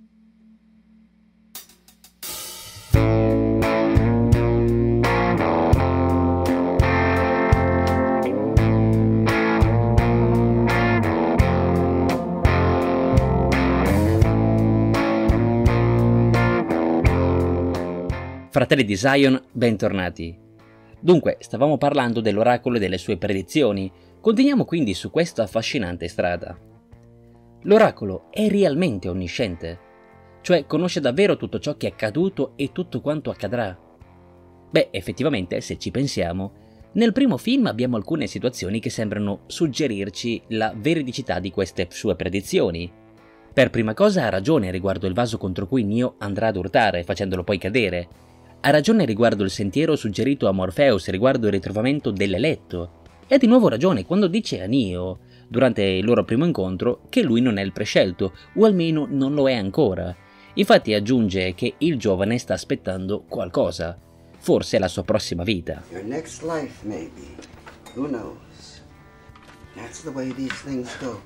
Fratelli di Zion, bentornati. Dunque, stavamo parlando dell'oracolo e delle sue predizioni, continuiamo quindi su questa affascinante strada. L'oracolo è realmente onnisciente, cioè conosce davvero tutto ciò che è accaduto e tutto quanto accadrà. Beh, effettivamente, se ci pensiamo, nel primo film abbiamo alcune situazioni che sembrano suggerirci la veridicità di queste sue predizioni. Per prima cosa ha ragione riguardo il vaso contro cui Neo andrà ad urtare, facendolo poi cadere. Ha ragione riguardo il sentiero suggerito a Morpheus riguardo il ritrovamento dell'eletto. E ha di nuovo ragione quando dice a Neo, durante il loro primo incontro, che lui non è il prescelto, o almeno non lo è ancora. Infatti aggiunge che il giovane sta aspettando qualcosa. Forse la sua prossima vita. Your next life, maybe. Who knows? That's the way these things go.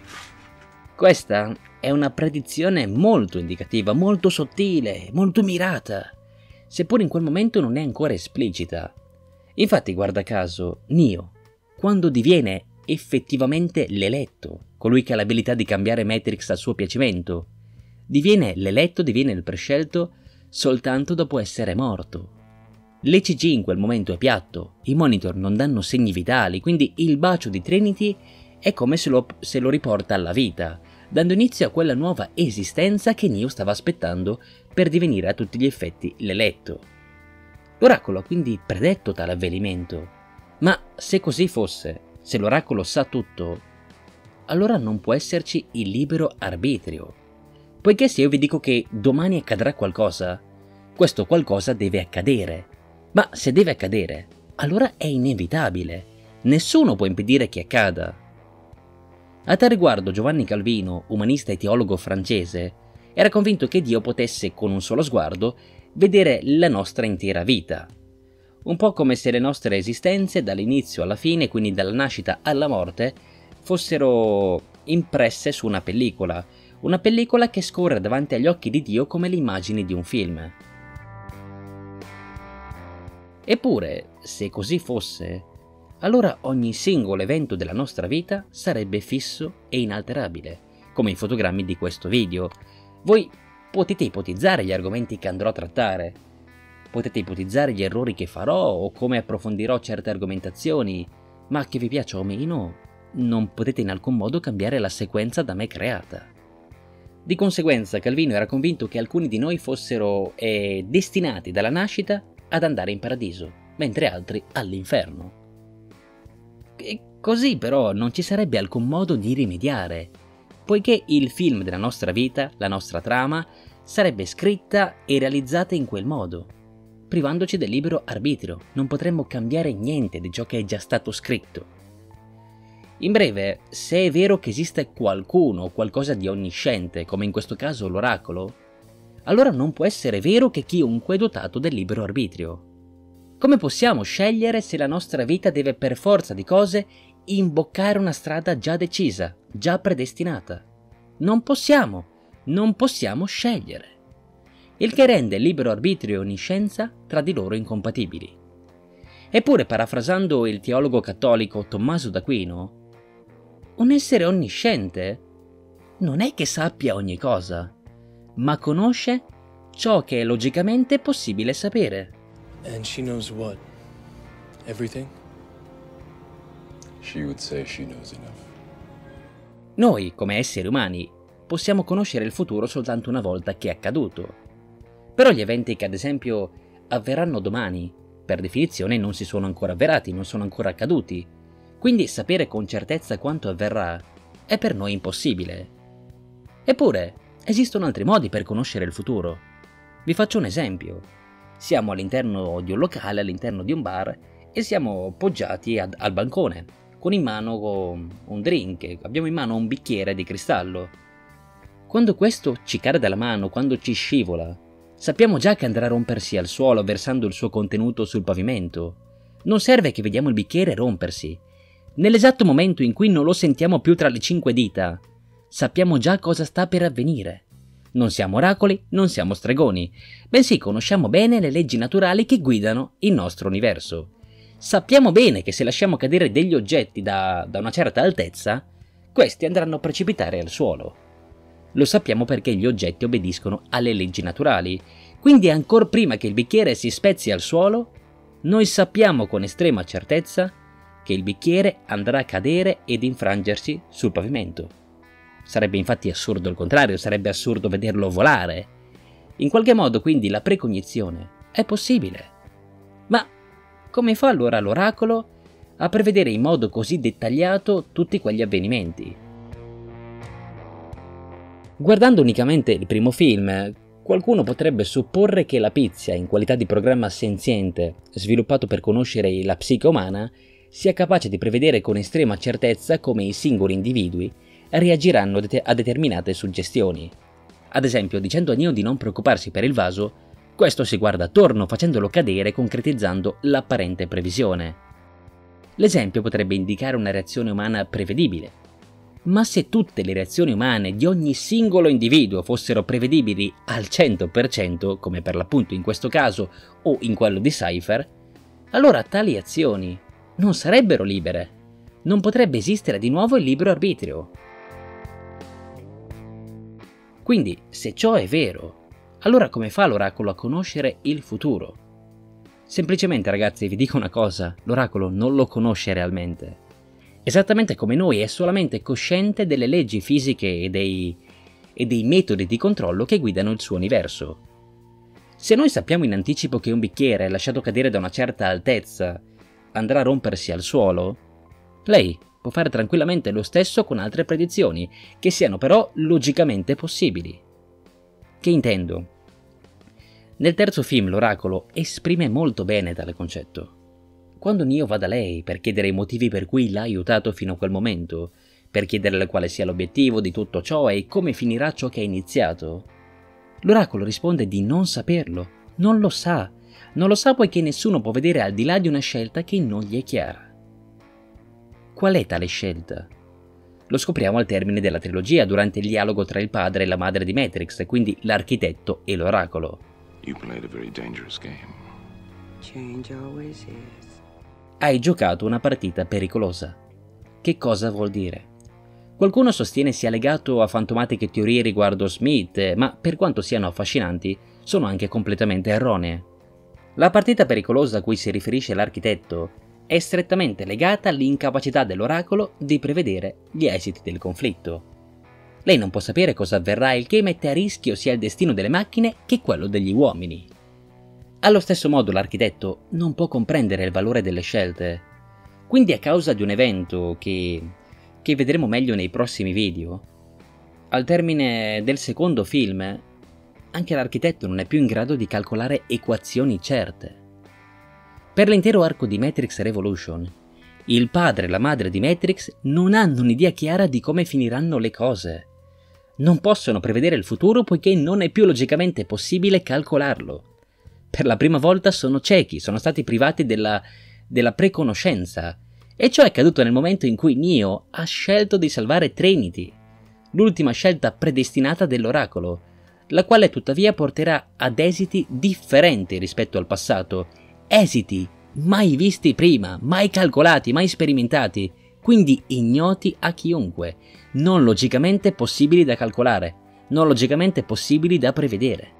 Questa è una predizione molto indicativa, molto sottile, molto mirata, seppur in quel momento non è ancora esplicita. Infatti, guarda caso, Neo, quando diviene effettivamente l'eletto, colui che ha l'abilità di cambiare Matrix a suo piacimento, diviene l'eletto, diviene il prescelto soltanto dopo essere morto. L'ECG in quel momento è piatto, i monitor non danno segni vitali, quindi il bacio di Trinity è come se lo riporta alla vita, dando inizio a quella nuova esistenza che Neo stava aspettando per divenire a tutti gli effetti l'eletto. L'oracolo ha quindi predetto tale avvenimento, ma se così fosse, se l'oracolo sa tutto, allora non può esserci il libero arbitrio, poiché se io vi dico che domani accadrà qualcosa, questo qualcosa deve accadere, ma se deve accadere, allora è inevitabile, nessuno può impedire che accada. A tal riguardo Giovanni Calvino, umanista e teologo francese, era convinto che Dio potesse con un solo sguardo vedere la nostra intera vita. Un po' come se le nostre esistenze dall'inizio alla fine, quindi dalla nascita alla morte, fossero impresse su una pellicola che scorre davanti agli occhi di Dio come le immagini di un film. Eppure, se così fosse, allora ogni singolo evento della nostra vita sarebbe fisso e inalterabile, come i fotogrammi di questo video. Voi potete ipotizzare gli argomenti che andrò a trattare, potete ipotizzare gli errori che farò o come approfondirò certe argomentazioni, ma che vi piaccia o meno, non potete in alcun modo cambiare la sequenza da me creata. Di conseguenza Calvino era convinto che alcuni di noi fossero destinati dalla nascita ad andare in paradiso, mentre altri all'inferno. E così però non ci sarebbe alcun modo di rimediare, poiché il film della nostra vita, la nostra trama, sarebbe scritta e realizzata in quel modo. Privandoci del libero arbitrio, non potremmo cambiare niente di ciò che è già stato scritto. In breve, se è vero che esiste qualcuno o qualcosa di onnisciente, come in questo caso l'oracolo, allora non può essere vero che chiunque è dotato del libero arbitrio. Come possiamo scegliere se la nostra vita deve per forza di cose imboccare una strada già decisa, già predestinata? Non possiamo scegliere. Il che rende il libero arbitrio e onniscienza tra di loro incompatibili. Eppure, parafrasando il teologo cattolico Tommaso d'Aquino, un essere onnisciente non è che sappia ogni cosa, ma conosce ciò che è logicamente possibile sapere. And she knows what? Everything? She would say she knows enough. Noi, come esseri umani, possiamo conoscere il futuro soltanto una volta che è accaduto. Però gli eventi che ad esempio avverranno domani, per definizione non si sono ancora avverati, non sono ancora accaduti. Quindi sapere con certezza quanto avverrà è per noi impossibile. Eppure, esistono altri modi per conoscere il futuro. Vi faccio un esempio. Siamo all'interno di un locale, all'interno di un bar, e siamo poggiati al bancone, con in mano un drink, abbiamo in mano un bicchiere di cristallo. Quando questo ci cade dalla mano, quando ci scivola, sappiamo già che andrà a rompersi al suolo versando il suo contenuto sul pavimento. Non serve che vediamo il bicchiere rompersi. Nell'esatto momento in cui non lo sentiamo più tra le 5 dita, sappiamo già cosa sta per avvenire. Non siamo oracoli, non siamo stregoni, bensì conosciamo bene le leggi naturali che guidano il nostro universo. Sappiamo bene che se lasciamo cadere degli oggetti da una certa altezza, questi andranno a precipitare al suolo. Lo sappiamo perché gli oggetti obbediscono alle leggi naturali, quindi ancor prima che il bicchiere si spezzi al suolo, noi sappiamo con estrema certezza che il bicchiere andrà a cadere ed infrangersi sul pavimento. Sarebbe infatti assurdo il contrario, sarebbe assurdo vederlo volare. In qualche modo quindi la precognizione è possibile. Ma come fa allora l'oracolo a prevedere in modo così dettagliato tutti quegli avvenimenti? Guardando unicamente il primo film, qualcuno potrebbe supporre che la Pizia, in qualità di programma senziente sviluppato per conoscere la psiche umana, sia capace di prevedere con estrema certezza come i singoli individui reagiranno a determinate suggestioni. Ad esempio, dicendo a Neo di non preoccuparsi per il vaso, questo si guarda attorno facendolo cadere, concretizzando l'apparente previsione. L'esempio potrebbe indicare una reazione umana prevedibile. Ma se tutte le reazioni umane di ogni singolo individuo fossero prevedibili al 100%, come per l'appunto in questo caso o in quello di Cypher, allora tali azioni non sarebbero libere. Non potrebbe esistere di nuovo il libero arbitrio. Quindi, se ciò è vero, allora come fa l'oracolo a conoscere il futuro? Semplicemente, ragazzi, vi dico una cosa, l'oracolo non lo conosce realmente. Esattamente come noi è solamente cosciente delle leggi fisiche e dei metodi di controllo che guidano il suo universo. Se noi sappiamo in anticipo che un bicchiere lasciato cadere da una certa altezza andrà a rompersi al suolo, lei può fare tranquillamente lo stesso con altre predizioni, che siano però logicamente possibili. Che intendo? Nel terzo film l'oracolo esprime molto bene tale concetto. Quando Neo va da lei per chiedere i motivi per cui l'ha aiutato fino a quel momento, per chiederle quale sia l'obiettivo di tutto ciò e come finirà ciò che è iniziato, l'oracolo risponde di non saperlo, non lo sa poiché nessuno può vedere al di là di una scelta che non gli è chiara. Qual è tale scelta? Lo scopriamo al termine della trilogia, durante il dialogo tra il padre e la madre di Matrix, quindi l'architetto e l'oracolo. You played a very dangerous game. Change always is. Hai giocato una partita pericolosa. Che cosa vuol dire? Qualcuno sostiene sia legato a fantomatiche teorie riguardo Smith, ma per quanto siano affascinanti, sono anche completamente erronee. La partita pericolosa a cui si riferisce l'architetto è strettamente legata all'incapacità dell'oracolo di prevedere gli esiti del conflitto. Lei non può sapere cosa avverrà, il che mette a rischio sia il destino delle macchine che quello degli uomini. Allo stesso modo l'architetto non può comprendere il valore delle scelte, quindi a causa di un evento che vedremo meglio nei prossimi video, al termine del secondo film, anche l'architetto non è più in grado di calcolare equazioni certe. Per l'intero arco di Matrix Revolution, il padre e la madre di Matrix non hanno un'idea chiara di come finiranno le cose. Non possono prevedere il futuro poiché non è più logicamente possibile calcolarlo. Per la prima volta sono ciechi, sono stati privati della preconoscenza, e ciò è accaduto nel momento in cui Neo ha scelto di salvare Trinity, l'ultima scelta predestinata dell'oracolo, la quale tuttavia porterà ad esiti differenti rispetto al passato, esiti mai visti prima, mai calcolati, mai sperimentati, quindi ignoti a chiunque, non logicamente possibili da calcolare, non logicamente possibili da prevedere.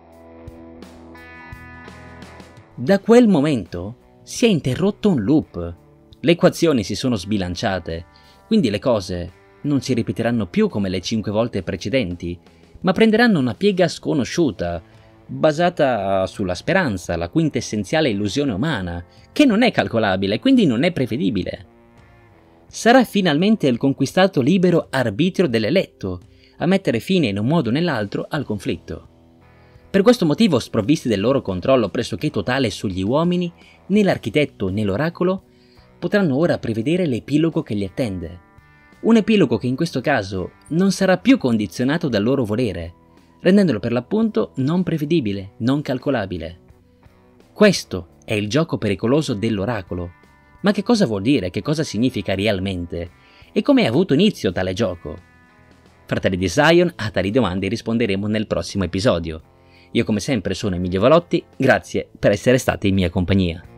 Da quel momento si è interrotto un loop. Le equazioni si sono sbilanciate, quindi le cose non si ripeteranno più come le 5 volte precedenti, ma prenderanno una piega sconosciuta, basata sulla speranza, la quintessenziale illusione umana, che non è calcolabile, quindi non è prevedibile. Sarà finalmente il conquistato libero arbitrio dell'eletto a mettere fine in un modo o nell'altro al conflitto. Per questo motivo, sprovvisti del loro controllo pressoché totale sugli uomini, né l'architetto né l'oracolo potranno ora prevedere l'epilogo che li attende. Un epilogo che in questo caso non sarà più condizionato dal loro volere, rendendolo per l'appunto non prevedibile, non calcolabile. Questo è il gioco pericoloso dell'oracolo. Ma che cosa vuol dire? Che cosa significa realmente? E come è avuto inizio tale gioco? Fratelli di Zion, a tali domande risponderemo nel prossimo episodio. Io come sempre sono Emilio Valotti, grazie per essere stati in mia compagnia.